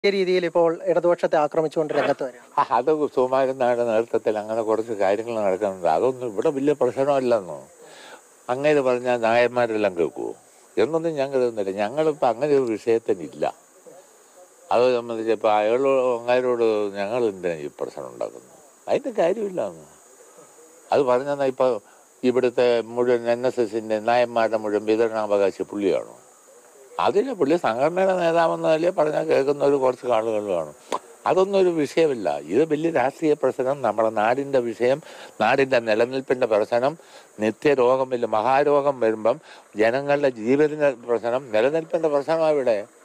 രീതിയിൽ ഇപ്പോൾ ഇടതുപക്ഷത്തെ ആക്രമിച്ചുകൊണ്ട് രംഗത്ത് വരിക. അത് സുകുമാരൻ നായരുടെ നേതൃത്വത്തിൽ അങ്ങനെ കുറച്ച് കാര്യങ്ങൾ നടക്കുന്നുണ്ട്. അതൊന്നും ഇവിടെ വലിയ പ്രശ്നമല്ലെന്നോ. അങ്ങനെ പറഞ്ഞാൽ നായന്മാരെല്ലാം കേൾക്കുമോ എന്നൊന്നും ഞാൻ കരുതുന്നില്ല. ഞങ്ങളിപ്പോൾ അങ്ങനെ ഒരു വിഷയത്തിനില്ല. അത് സംബന്ധിച്ച് ഇപ്പോൾ അങ്ങാരോട് ഞങ്ങൾ എന്തിനാണ് ഈ പ്രശ്നം ഉണ്ടാക്കുന്നത്? അതിൻ്റെ കാര്യമില്ല. അത് പറഞ്ഞാൽ ഇപ്പോൾ ഇവിടുത്തെ മുഴുവൻ NSSന്റെ നായന്മാരുടെ മുഴുവൻ വിതരണാവകാശി പുള്ളിയാണോ? അതിന് പുള്ളി സംഘടനയുടെ നേതാവെന്നല്ലേ പറഞ്ഞാൽ കേൾക്കുന്ന ഒരു കുറച്ച് ആളുകൾ കാണും. അതൊന്നും ഒരു വിഷയമില്ല. ഇത് വലിയ രാഷ്ട്രീയ പ്രശ്നം, നമ്മുടെ നാടിൻ്റെ വിഷയം, നാടിൻ്റെ നിലനിൽപ്പിൻ്റെ പ്രശ്നം, നിത്യരോഗം, വലിയ മഹാരോഗം വരുമ്പം ജനങ്ങളുടെ ജീവൻ്റെ പ്രശ്നം, നിലനിൽപ്പിൻ്റെ പ്രശ്നമാണ് ഇവിടെ.